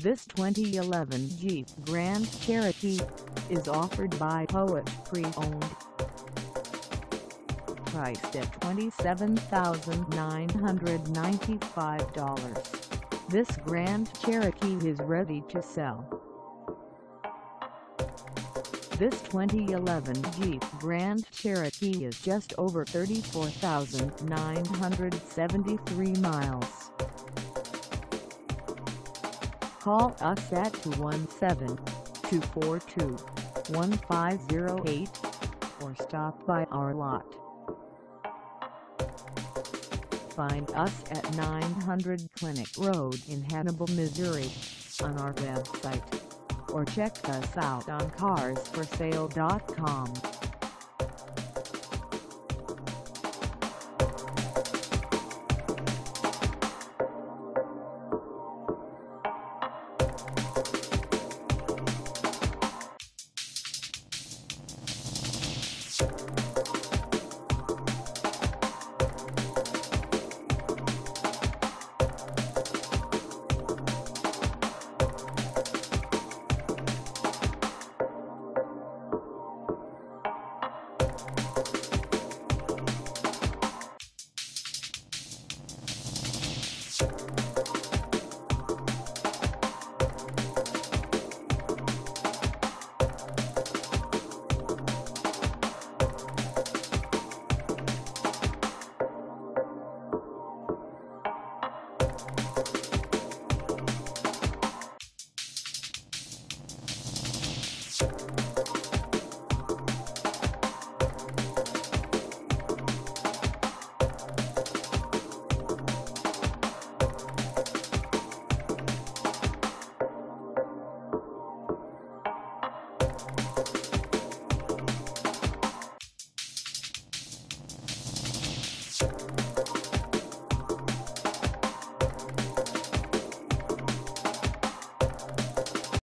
This 2011 Jeep Grand Cherokee is offered by Poage Pre-Owned. Priced at $27,995, this Grand Cherokee is ready to sell. This 2011 Jeep Grand Cherokee is just over 34,973 miles. Call us at 217-242-1508 or stop by our lot. Find us at 900 Clinic Road in Hannibal, Missouri, on our website, or check us out on carsforsale.com.